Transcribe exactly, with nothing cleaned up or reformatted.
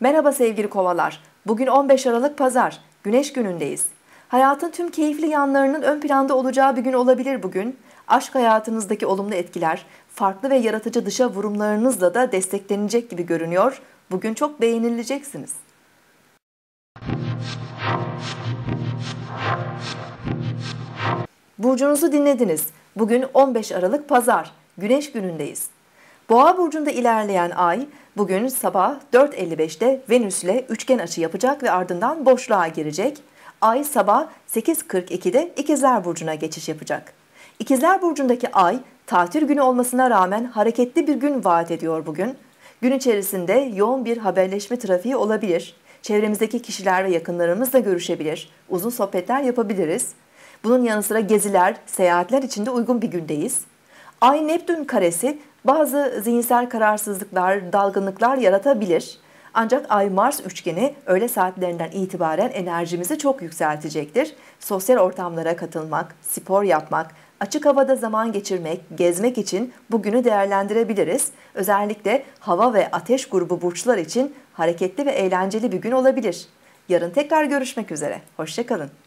Merhaba sevgili kovalar. Bugün on beş Aralık Pazar. Güneş günündeyiz. Hayatın tüm keyifli yanlarının ön planda olacağı bir gün olabilir bugün. Aşk hayatınızdaki olumlu etkiler, farklı ve yaratıcı dışa vurumlarınızla da desteklenecek gibi görünüyor. Bugün çok beğenileceksiniz. Burcunuzu dinlediniz. Bugün on beş Aralık Pazar. Güneş günündeyiz. Boğa burcunda ilerleyen ay bugün sabah dört elli beşte Venüs ile üçgen açı yapacak ve ardından boşluğa girecek. Ay sabah sekiz kırk ikide İkizler burcuna geçiş yapacak. İkizler burcundaki ay tatil günü olmasına rağmen hareketli bir gün vaat ediyor bugün. Gün içerisinde yoğun bir haberleşme trafiği olabilir. Çevremizdeki kişiler ve yakınlarımızla görüşebilir. Uzun sohbetler yapabiliriz. Bunun yanı sıra geziler, seyahatler için de uygun bir gündeyiz. Ay Neptün karesi bazı zihinsel kararsızlıklar, dalgınlıklar yaratabilir. Ancak Ay Mars üçgeni öğle saatlerinden itibaren enerjimizi çok yükseltecektir. Sosyal ortamlara katılmak, spor yapmak, açık havada zaman geçirmek, gezmek için bugünü değerlendirebiliriz. Özellikle hava ve ateş grubu burçlar için hareketli ve eğlenceli bir gün olabilir. Yarın tekrar görüşmek üzere. Hoşça kalın.